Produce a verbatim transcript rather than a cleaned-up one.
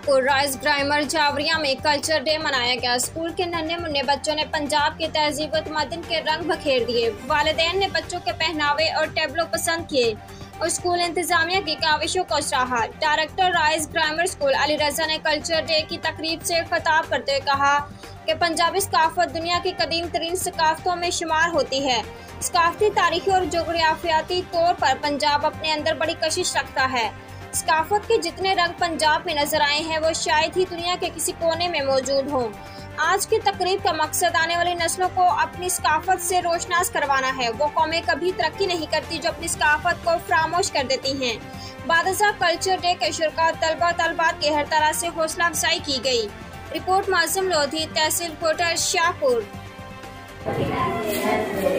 Shahpur rice grammar Javeria में culture day मनाया गया। स्कूल के नन्हे मुन्ने बच्चों ने पंजाब की तहजीब व तमद्दुन के रंग बखेर दिए। वालिदैन ने बच्चों के पहनावे और टैबलो पसंद किए और स्कूल इंतजामिया की काविशों को सराहा। Director Rice grammar school Ali Raza ने कल्चर डे की तकरीब से खिताब करते हुए कहा कि पंजाबी सकाफत दुनिया की कदीम तरीन सकाफतों में शुमार होती है। सकाफती, तारीखी और जोग्राफियाती तौर पर पंजाब अपने अंदर बड़ी कशिश रखता है। सकाफत के जितने रंग पंजाब में नजर आए हैं वो शायद ही दुनिया के किसी कोने में मौजूद हों। आज की तकरीब का मकसद आने वाली नस्लों को अपनी सकाफत से रोशनास करवाना है। वो कौमें कभी तरक्की नहीं करती जो अपनी सकाफत को फरामोश कर देती हैं। बादशाह कल्चर डे के शुरका तलबा तलबात की हर तरह से हौसला अफजाई की गई। रिपोर्ट माजिम लोधी, तहसील कोटर, शाहपुर।